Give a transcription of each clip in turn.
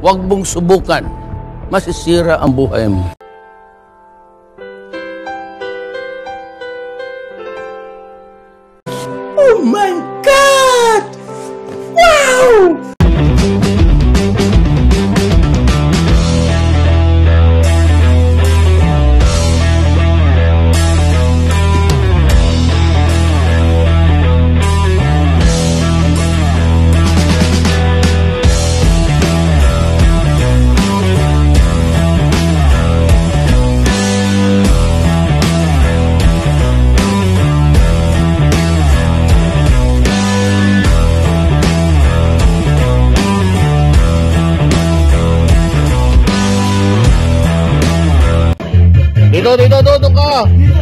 Huwag mong subukan. Masisira ang buhay mo. Oh my God! Wow! Dito ka!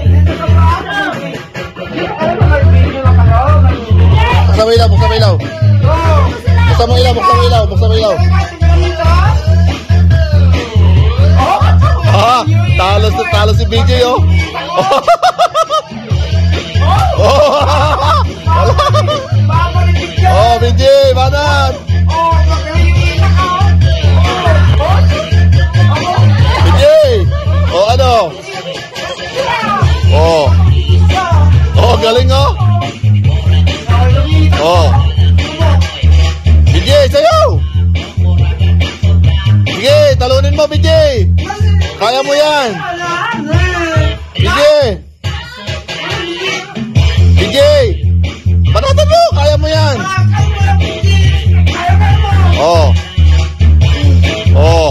Buksan mo ilaw, buksan mo ilaw. Buksan mo ilaw, buksan mo ilaw, buksan mo ilaw. Ah, talo si BJ, oh. Oh, BJ, banat. BJ, oh ano? Oh. Oh, galing oh. Oh. BJ, sayaw. Sige, talunin mo, BJ. Kaya mo yan. BJ. BJ. Banatan mo, kaya mo yan. Oh. Oh.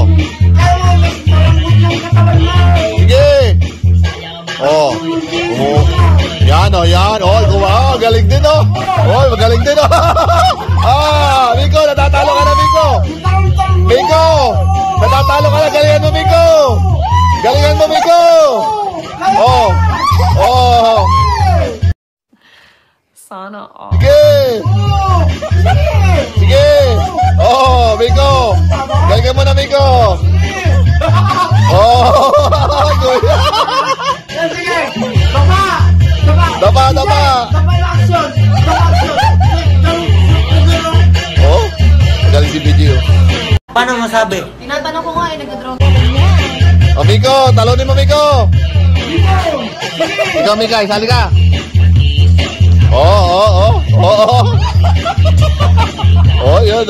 Sige. Oh. Oh. Yan oh, yan. Oh, galing din oh. Oh, magaling din oh. Ah, Miko, natatalo ka na, Miko. Miko, natatalo ka na. Galingan mo, Miko. Galingan mo, Miko. Oh. Oh. Sana all. Sige. Sige. Oh, Miko. Galingan mo na, Miko. Oh. Dapa. Oh, galing si video. Paano masabi? Tinatanong ko nga nagdodroga. Oh, Miko, talunin mo, Miko. Ikaw, Mika, isali ka. Oh. Oh, yun.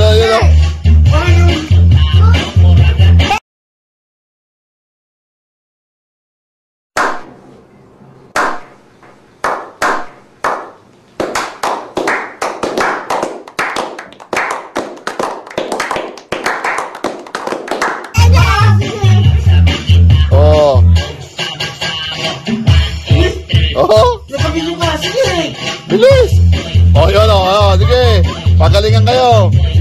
Bilis! Oh, yun oh. Sige. Pagalingan kayo.